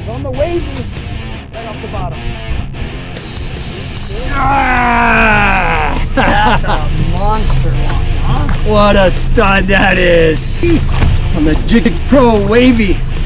It's on the wavy, right off the bottom. Ah! That's a monster one, huh? What a stud that is! On the Jig Pro Wavy.